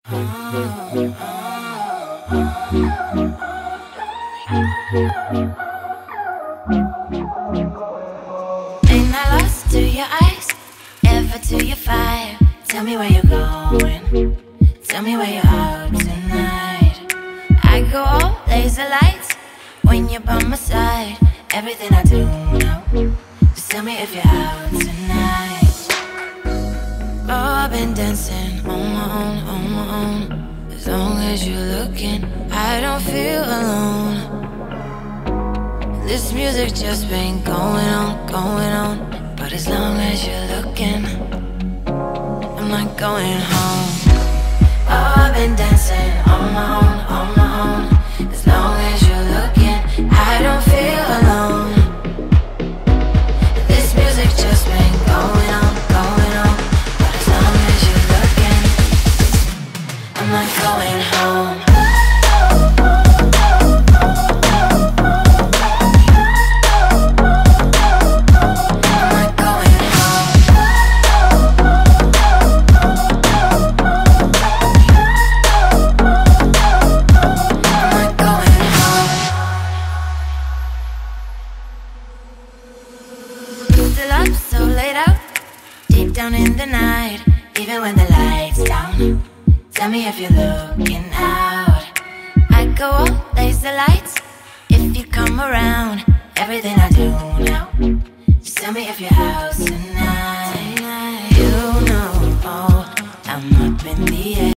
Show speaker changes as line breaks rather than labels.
Ain't I lost to your eyes, ever to your fire? Tell me where you're going, tell me where you're out tonight. I go all laser lights when you're by my side. Everything I do now, just tell me if you're out tonight. Oh, I've been dancing on my own. As long as you're looking, I don't feel alone. This music just been going on. But as long as you're looking, I'm not going home. Oh, I've been dancing on my own. As long as you're looking, I don't feel alone. This music just been going on. But as long as you're looking, I'm not going home. So laid out, deep down in the night, even when the lights down. Tell me if you're looking out. I go all laser lights if you come around. Everything I do now, just tell me if you're out tonight.